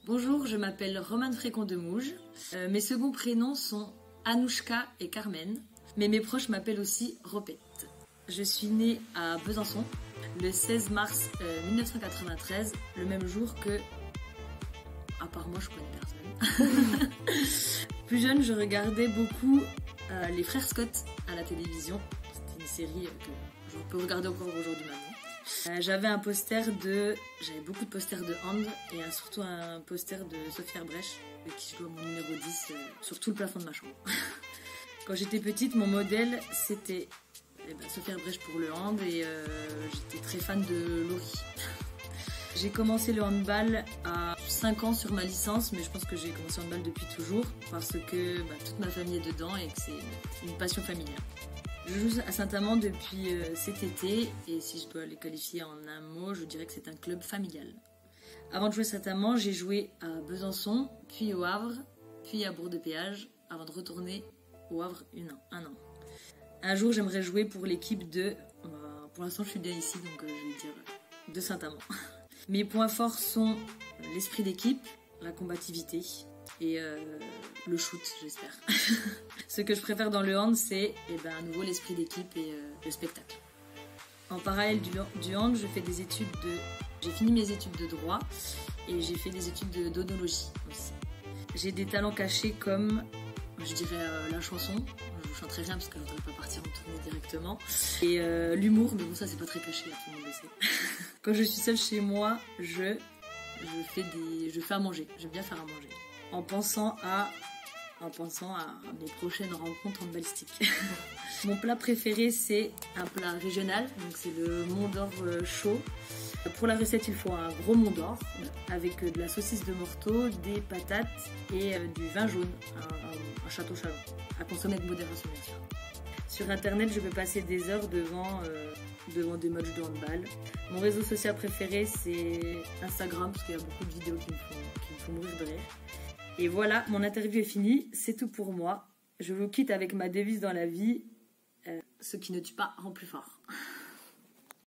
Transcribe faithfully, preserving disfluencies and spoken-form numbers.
Bonjour, je m'appelle Romane Frécon-Demouge. Euh, mes seconds prénoms sont Anouchka et Carmen, mais mes proches m'appellent aussi Ropette. Je suis née à Besançon le seize mars euh, mille neuf cent quatre-vingt-treize, le même jour que... À part moi, je connais personne. Plus jeune, je regardais beaucoup euh, les frères Scott à la télévision. C'était une série euh, que je peux regarder encore aujourd'hui maintenant. Euh, j'avais un poster de... J'avais beaucoup de posters de hand et euh, surtout un poster de Sophie Herbrecht, avec qui je dois mon numéro dix euh, sur tout le plafond de ma chambre. Quand j'étais petite, mon modèle, c'était eh ben, Sophie Herbrecht pour le hand et euh, j'étais très fan de Laurie. J'ai commencé le handball à cinq ans sur ma licence, mais je pense que j'ai commencé le handball depuis toujours parce que bah, toute ma famille est dedans et que c'est une passion familiale. Je joue à Saint-Amand depuis euh, cet été et si je dois les qualifier en un mot, je dirais que c'est un club familial. Avant de jouer à Saint-Amand, j'ai joué à Besançon, puis au Havre, puis à Bourg-de-Péage, avant de retourner au Havre une an, un an. Un jour, j'aimerais jouer pour l'équipe de... Bah, pour l'instant, je suis bien ici, donc euh, je vais dire de Saint-Amand. Mes points forts sont l'esprit d'équipe, la combativité et euh, le shoot, j'espère. Ce que je préfère dans le hand, c'est eh ben, à nouveau l'esprit d'équipe et euh, le spectacle. En parallèle du, du hand, je fais des études de... J'ai fini mes études de droit et j'ai fait des études de, d'onologie aussi. J'ai des talents cachés comme, je dirais, euh, la chanson. Je chanterai rien parce que je ne voudrais pas partir en tournée directement. Et euh, l'humour, mais bon, ça c'est pas très caché, là, tout le monde le sait. Quand je suis seule chez moi, je, je, fais des, je fais à manger. J'aime bien faire à manger. En pensant à, en pensant à mes prochaines rencontres handballistiques. Mon plat préféré, c'est un plat régional. Donc c'est le Mont d'Or chaud. Pour la recette, il faut un gros Mont d'Or avec de la saucisse de morteau, des patates et du vin jaune, un, un château chalon, à consommer avec modération bien sûr. Sur internet, je peux passer des heures devant, euh, devant des matchs de handball. Mon réseau social préféré, c'est Instagram, parce qu'il y a beaucoup de vidéos qui me font, qui me font mourir de rire. Et voilà, mon interview est finie, c'est tout pour moi. Je vous quitte avec ma devise dans la vie, euh, ce qui ne tue pas rend plus fort.